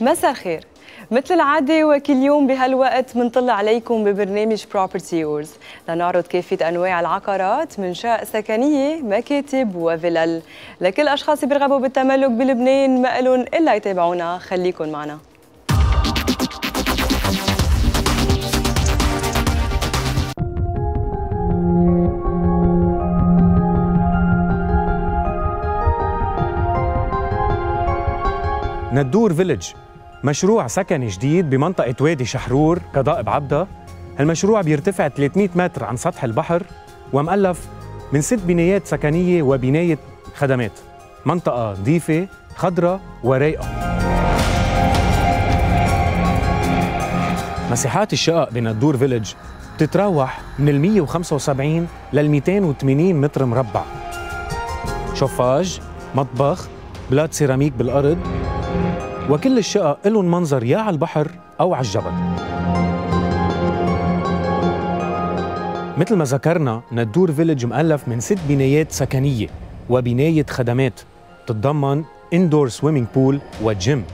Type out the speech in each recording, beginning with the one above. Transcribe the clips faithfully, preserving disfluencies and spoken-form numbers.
مساء الخير. مثل العادة وكل يوم بهالوقت منطل عليكم ببرنامج Property Yours لنعرض كافة أنواع العقارات من شقق سكنية، مكاتب وفلل لكل الأشخاص اللي بيرغبوا بالتملك بلبنان. ما إلهم إلا يتابعونا، خليكن معنا. ندور فيلج مشروع سكني جديد بمنطقة وادي شحرور كضائب عبدة. المشروع بيرتفع ثلاثمئة متر عن سطح البحر ومؤلف من ست بنايات سكنية وبناية خدمات. منطقة نظيفة خضراء ورايقة. مساحات الشقق بندور فيلج بتتراوح من ال مئة وخمسة وسبعين لل مئتين وثمانين متر مربع. شوفاج، مطبخ، بلاد سيراميك بالأرض، وكل الشقق لهم منظر يا على البحر أو على الجبل. مثل ما ذكرنا ندور فيلج مؤلف من ست بنايات سكنية وبناية خدمات تتضمن اندور سويمينج بول وجيم.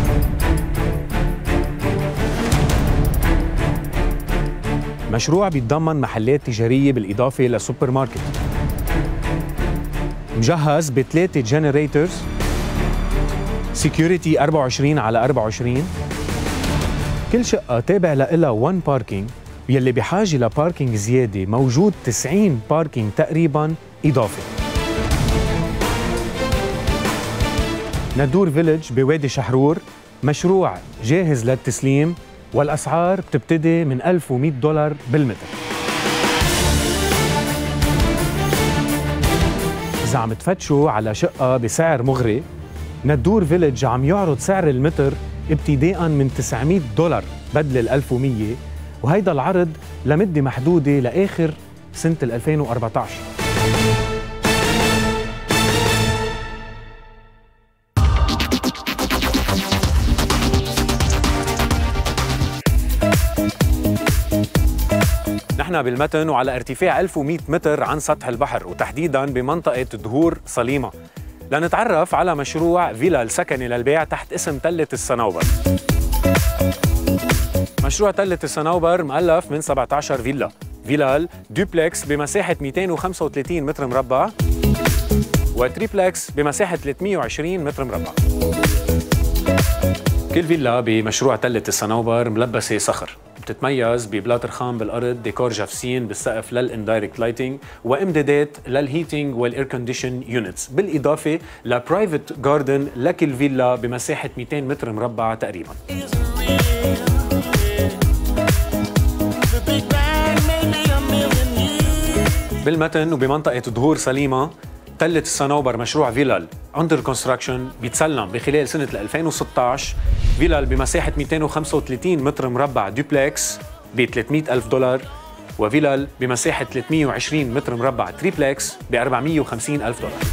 مشروع بيتضمن محلات تجارية بالإضافة لسوبر ماركت. مجهز بثلاثة جنريتورز، سيكيورتي أربعة وعشرين على أربعة وعشرين. كل شقة تابع لها وان باركينج، واللي بحاجة لباركينج زيادة موجود تسعين باركينج تقريباً إضافي. ندور فيلج بوادي شحرور مشروع جاهز للتسليم، والأسعار بتبتدي من ألف ومئة دولار بالمتر. إذا عم تفتشوا على شقة بسعر مغري، ندور فيلج عم يعرض سعر المتر ابتداءً من تسعمئة دولار بدل ال ألف ومئة، وهيدا العرض لمدة محدودة لآخر سنة ألفين وأربعة عشر. نحن بالمتن وعلى ارتفاع ألف ومئة متر عن سطح البحر، وتحديداً بمنطقة دهور صليمة، لنتعرف على مشروع فيلا سكني للبيع تحت اسم تلة الصنوبر. مشروع تلة الصنوبر مؤلف من سبعة عشر فيلا، فيلال دوبلكس بمساحة مئتين وخمسة وثلاثين متر مربع وتريبلكس بمساحة ثلاثمئة وعشرين متر مربع. كل فيلا بمشروع تلة الصنوبر ملبسة صخر، بتتميز ببلاط رخام بالارض، ديكور جافسين بالسقف للاندايركت لايتنج، وامدادات للهيتنج والاير كونديشن يونتس، بالاضافه لبرايفت جاردن لكل فيلا بمساحه مئتين متر مربع تقريبا. بالمتن وبمنطقه دهور سليمه تلة الصنوبر مشروع فيلال اندر كونستراكشن بيتسلم بخلال سنه ألفين وستة عشر. فيلال بمساحه مئتين وخمسة وثلاثين متر مربع دوبلكس ب ثلاثمئة ألف دولار، وفيلال بمساحه ثلاثمئة وعشرين متر مربع تريبلكس ب أربعمئة وخمسين ألف دولار.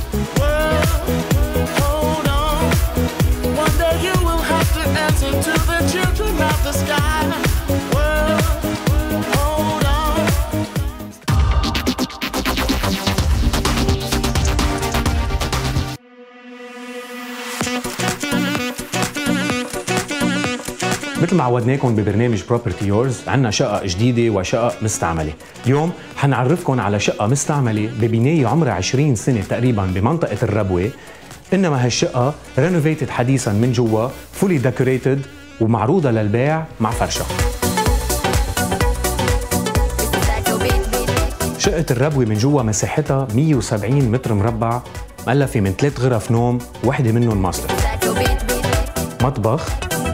مثل ما عودناكم ببرنامج Property Yours، عنا شقة جديدة وشقة مستعملة. اليوم حنعرفكم على شقة مستعملة ببناية عمرها عشرين سنة تقريبا بمنطقة الربوة، إنما هالشقة رينوفيتد حديثا من جوا، فولي ديكوريتد ومعروضة للبيع مع فرشة. شقة الربوة من جوا مساحتها مئة وسبعين متر مربع، مؤلفة من ثلاث غرف نوم، واحدة منهم ماستر. مطبخ،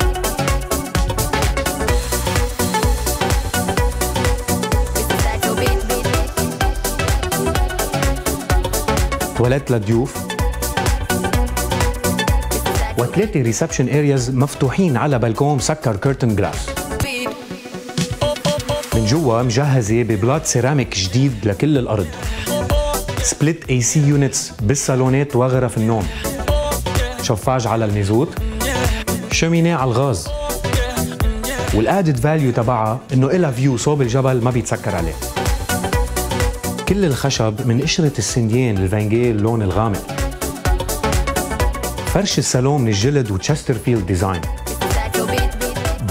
تواليت للضيوف، وثلاثة ريسبشن ارياز مفتوحين على بلكون مسكر كيرتن جلاس. من جوا مجهزة ببلاط سيراميك جديد لكل الأرض. سبليت اي سي يونتس بالصالونات وغرف النوم. شفاج على الميزوت، شمينة على الغاز. والادد فاليو تبعها انه إلها فيو صوب الجبل ما بيتسكر عليه. كل الخشب من قشرة السنديان الفانجيه اللون الغامق. فرش الصالون من الجلد وتشسترفيلد ديزاين.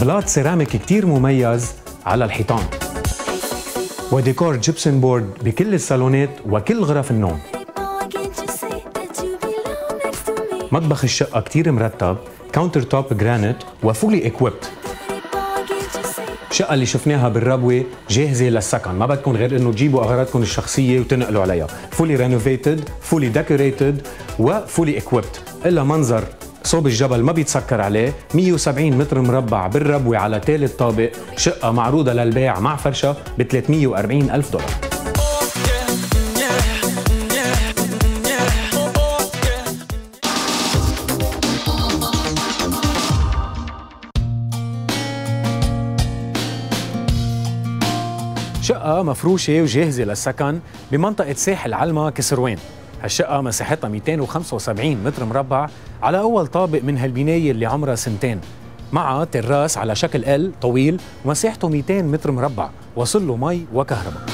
بلاط سيراميك كتير مميز على الحيطان، وديكور جيبسن بورد بكل الصالونات وكل غرف النوم. مطبخ الشقة كتير مرتب، كاونتر توب جرانيت وفولي اكويبت. الشقة اللي شفناها بالربوة جاهزة للسكن، ما بدكم غير انه تجيبوا اغراضكم الشخصية وتنقلوا عليها. فولي رينوفيتد، فولي ديكوريتد وفولي اكويبت. إلا منظر صوب الجبل ما بيتسكر عليه. مية وسبعين متر مربع بالربوة على ثالث طابق، شقة معروضة للبيع مع فرشة ب ثلاثمية وأربعين ألف دولار. شقة مفروشة وجاهزة للسكن بمنطقة ساحل علمة كسروان. هالشقة مساحتها مئتين وخمسة وسبعين متر مربع على أول طابق من هالبناية اللي عمرها سنتين، مع تراس على شكل ال طويل ومساحته مئتين متر مربع، وصل له مي وكهرباء.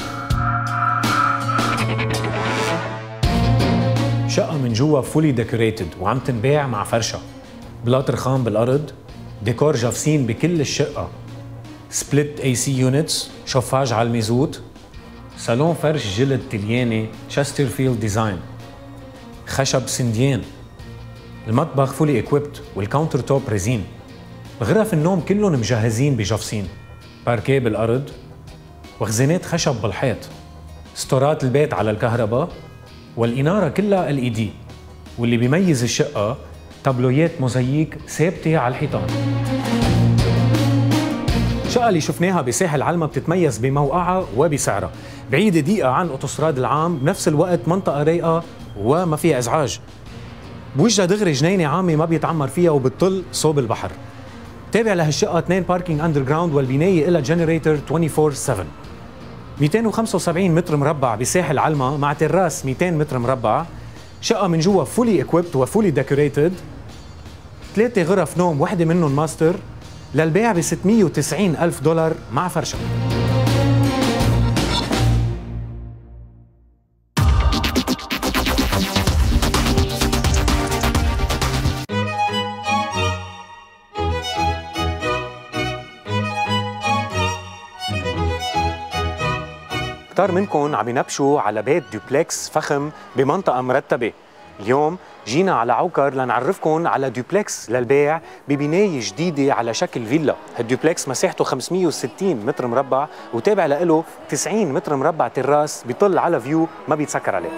شقة من جوا فولي ديكوريتد وعم تنباع مع فرشة، بلاط رخام بالأرض، ديكور جافسين بكل الشقة، سبليت اي سي يونتس، شفاج على الميزوت، صالون فرش جلد تلياني تشسترفيلد ديزاين، خشب سنديان، المطبخ فولي اكويبت والكاونتر توب ريزين. غرف النوم كلهم مجهزين بجافسين، باركيه بالارض وخزانات خشب بالحيط، ستورات البيت على الكهرباء، والإنارة كلها ال اي دي. واللي بيميز الشقة تابلويات موزاييك ثابتة على الحيطان. الشقة اللي شفناها بساحل علمة بتتميز بموقعها وبسعرها، بعيدة دقيقة عن الأوتوستراد العام، بنفس الوقت منطقة رايقة وما فيها إزعاج. بوجهها دغري جنينة عامة ما بيتعمر فيها وبتطل صوب البحر. تابع لهالشقة اثنين باركينج أندر جراوند والبناية إلها جنريتر أربعة وعشرين سبعة. مئتين وخمسة وسبعين متر مربع بساحل علمة مع تراس مئتين متر مربع. شقة من جوا فولي اكويبت وفولي ديكوريتد. ثلاثة غرف نوم، وحدة منهم ماستر، للبيع ب ستمية وتسعين ألف دولار مع فرشة. كتار منكم عم ينبشوا على بيت دوبلكس فخم بمنطقة مرتبة. اليوم جينا على عوكر لنعرفكم على دوبلكس للبيع ببناية جديدة على شكل فيلا. هالدوبلكس مساحته خمسمية وستين متر مربع وتابع له تسعين متر مربع تراس بيطل على فيو ما بيتسكر عليه.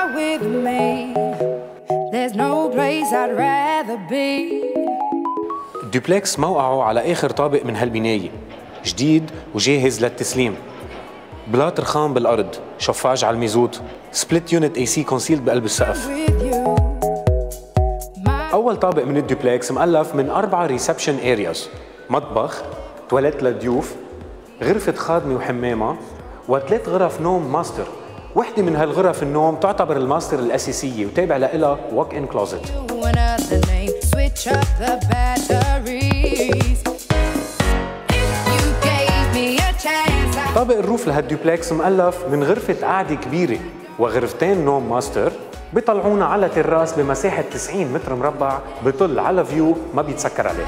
الدوبلكس موقعه على آخر طابق من هالبناية، جديد وجاهز للتسليم. بلاط رخام بالأرض، شفاج على الميزوت، سبليت يونت اي سي كونسيلد بقلب السقف. أول طابق من الدوبلكس مؤلف من أربعة ريسبشن أرياز، مطبخ، تواليت للضيوف، غرفة خادمة وحمامة، وثلاث غرف نوم ماستر. وحدة من هالغرف النوم تعتبر الماستر الأساسية وتابع لها ووك إن كلوزت. طابق الروف لهالدوبلكس مؤلف من غرفة قعدة كبيرة وغرفتين نوم ماستر بيطلعونا على تراس بمساحة تسعين متر مربع بيطل على فيو ما بيتسكر عليه.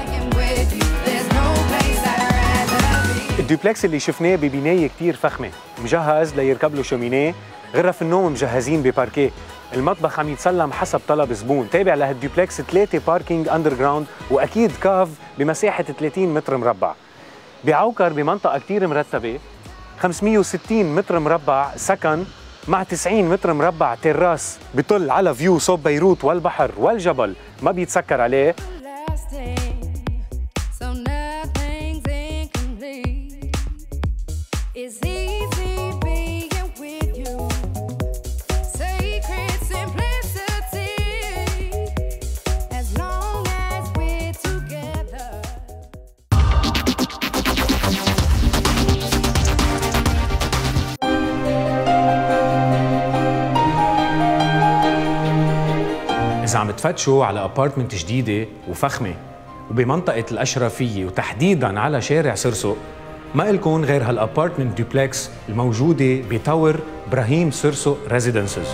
الدوبلكس اللي شفناه ببناية كتير فخمة، مجهز ليركب له شومينيه، غرف النوم مجهزين بباركيه، المطبخ عم يتسلم حسب طلب زبون. تابع لهالدوبلكس ثلاثة باركينج أندر جراوند وأكيد كاف بمساحة ثلاثين متر مربع. بعوكر بمنطقة كتير مرتبة، خمسمية وستين متر مربع سكن مع تسعين متر مربع تراس بيطل على فيو صوب بيروت والبحر والجبل ما بيتسكر عليه. إذا عم تفتشوا على أبارتمنت جديدة وفخمة وبمنطقة الأشرفية وتحديداً على شارع سرسو، ما إلكن غير هالأبارتمنت دوبلكس الموجودة بتاور إبراهيم سرسو ريزيدنسز.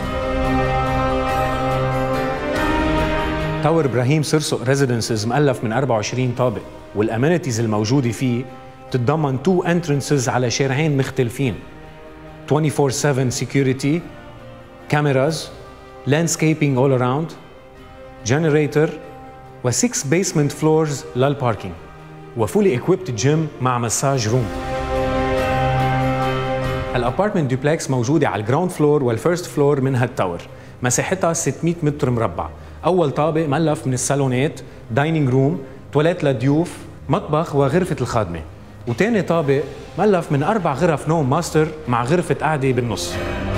تاور إبراهيم سرسو ريزيدنسز مؤلف من أربعة وعشرين طابق، والامينيتيز الموجوده فيه بتتضمن تو entrances على شارعين مختلفين، twenty-four seven security, cameras, landscaping all around, generator و six basement floors للباركينج وفولي equipped جيم مع مساج روم. الابارتمنت دوبلكس موجوده على الجراوند فلور والفيرست فلور من هالتاور، مساحتها ستمية متر مربع. اول طابق ملف من الصالونات، دايننج روم، تواليت للضيوف، مطبخ وغرفه الخادمه، وتاني طابق ملف من اربع غرف نوم ماستر مع غرفه قعده بالنص.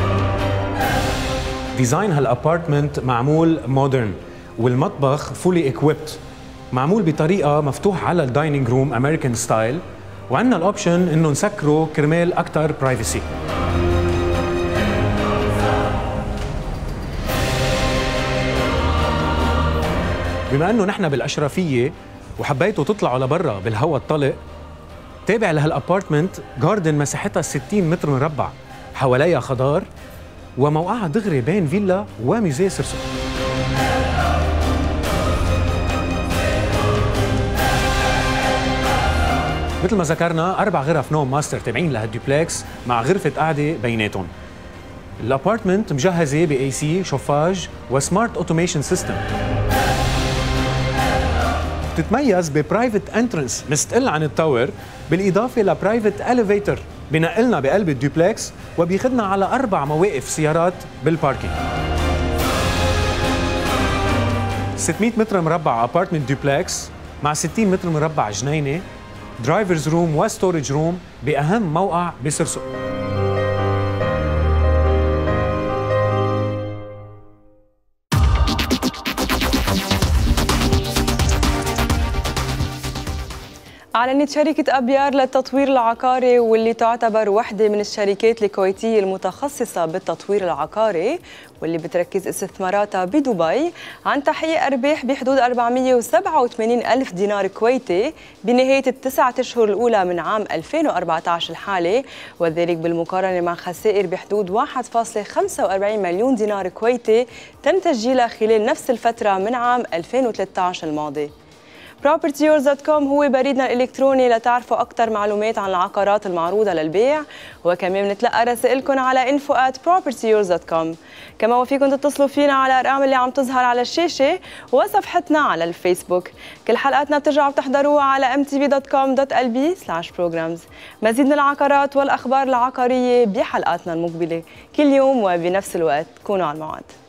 ديزاين هالابارتمنت معمول مودرن، والمطبخ فولي اكويبت، معمول بطريقه مفتوح على الدايننج روم امريكان ستايل، وعندنا الاوبشن انه نسكره كرمال اكثر برايفسي. بما انه نحن بالاشرفيه وحبيتوا تطلعوا لبرا بالهواء الطلق، تابع لهالابارتمنت جاردن مساحتها ستين متر مربع، حواليها خضار وموقعها دغري بين فيلا وميزيه سرسو. مثل ما ذكرنا اربع غرف نوم ماستر تابعين لهالدوبلكس مع غرفه قعده بيناتهم. الابارتمنت مجهزه باي سي، شوفاج وسمارت اوتوميشن سيستم. بتتميز ببرايفت انترنس مستقل عن التاور، بالاضافه لبرايفت اليفيتر بنقلنا بقلب الدوبلكس وبياخذنا على اربع مواقف سيارات بالباركينج. ستمية متر مربع ابارتمنت دوبلكس مع ستين متر مربع جنينه، درايفرز روم وستورج روم باهم موقع بسرسو. أعلنت شركة أبيار للتطوير العقاري، واللي تعتبر واحدة من الشركات الكويتية المتخصصة بالتطوير العقاري واللي بتركز استثماراتها بدبي، عن تحقيق أرباح بحدود أربعمية وسبعة وثمانين ألف دينار كويتي بنهاية التسعة أشهر الأولى من عام ألفين وأربعة عشر الحالي، وذلك بالمقارنة مع خسائر بحدود واحد فاصلة خمسة وأربعين مليون دينار كويتي تم تسجيلها خلال نفس الفترة من عام ألفين وثلاثة عشر الماضي. بروبرتي يورز دوت كوم هو بريدنا الإلكتروني لتعرفوا أكثر معلومات عن العقارات المعروضة للبيع، وكمان بنتلقى رسائلكم على انفو آت بروبرتي يورز دوت كوم. كما وفيكم تتصلوا فينا على الأرقام اللي عم تظهر على الشاشة وصفحتنا على الفيسبوك. كل حلقاتنا بترجعوا بتحضروها على ام تي في دوت كوم دوت ال بي سلاش بروجرامز. مزيد من العقارات والأخبار العقارية بحلقاتنا المقبلة كل يوم وبنفس الوقت. كونوا على الموعد.